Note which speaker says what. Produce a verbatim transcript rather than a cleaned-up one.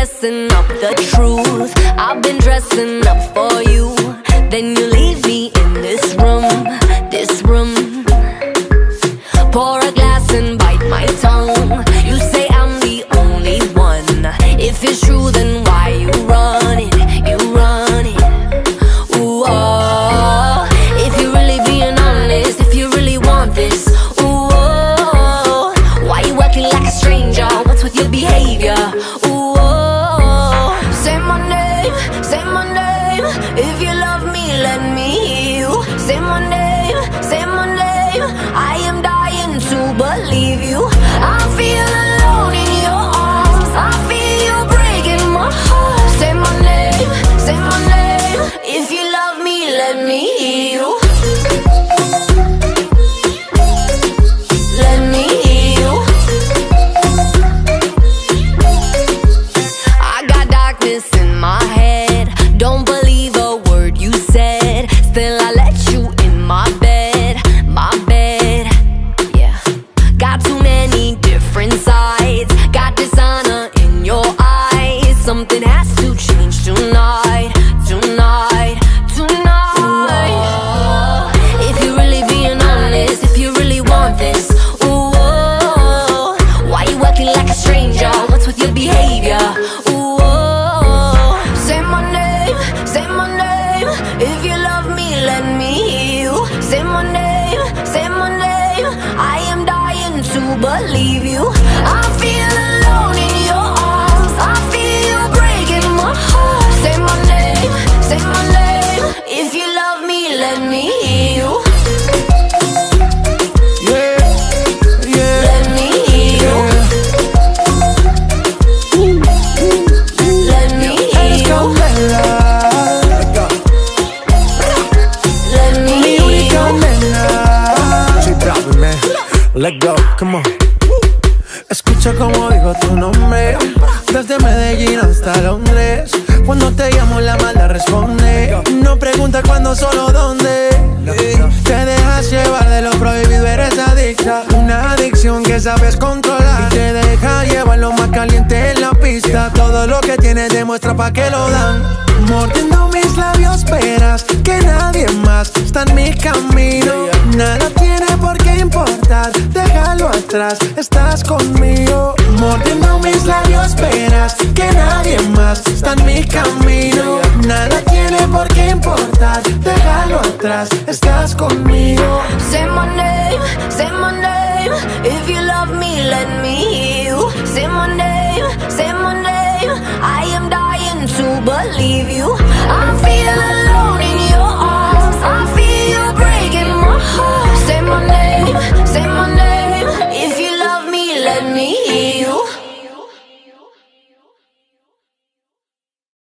Speaker 1: messing up the truth. I've been dressing up for you, then you leave me in this room, this room. Pour a glass and bite my tongue. You say I'm the only one. If it's true, then why you run it, you run it. Ooh, oh. If you're really being honest, if you really want this, ooh, oh. Why you acting like a stranger? What's with your behavior? Ooh, oh. Say my name, say my name. If you love me, let me hear you. Say my name, say my name. I am dying to believe you. I feel alone in your arms. I feel you breaking my heart. Say my name, say my name. If you love me, let me hear you. Let me hear you. I got darkness in my head. Don't believe a word you said. Still I let you in my bed, my bed. Yeah. Got too many different sides. Got dishonor in your eyes. Something has to change tonight, tonight, tonight. Ooh, if you're really being honest, if you really want this, ooh, oh, why you acting like a stranger? What's with your behavior? Ooh, oh, say my name, say my name. If you love me, let me hear you. Say my name, say my name. I am dying to believe you. I feel alone in your arms. I feel you breaking my heart. Say my name, say my name. If you love me, let me hear you.
Speaker 2: Yeah, yeah,
Speaker 1: Let me hear you. Let me hear
Speaker 2: eres
Speaker 1: you.
Speaker 2: candela.
Speaker 1: Let me
Speaker 2: Mi
Speaker 1: hear
Speaker 2: única
Speaker 1: you.
Speaker 2: nena. J Balvin, man. Let go, come on. Escucha como digo tu nombre, desde Medellín hasta Londres. Cuando te llamo la mala responde. No pregunta cuándo, solo dónde. Te dejas llevar de lo prohibido, eres adicta. Una adicción que sabes controlar. Y te deja llevar lo más caliente en la pista. Todo lo que tienes demuestra pa' que lo dan. Mordiendo mis labios verás que nadie más está en mi camino. Nada tiene por qué importar, déjalo atrás, estás conmigo. Mordiendo mis labios verás que nadie más está en mi camino. Nada tiene por qué importar, déjalo atrás, estás conmigo.
Speaker 1: Say my name, say my name. If you love me, let me hear you. Say my name, say my name. I am dying to believe you. I feel alone in your arms. I feel you breaking my heart. Say my name, say my name. If you love me, let me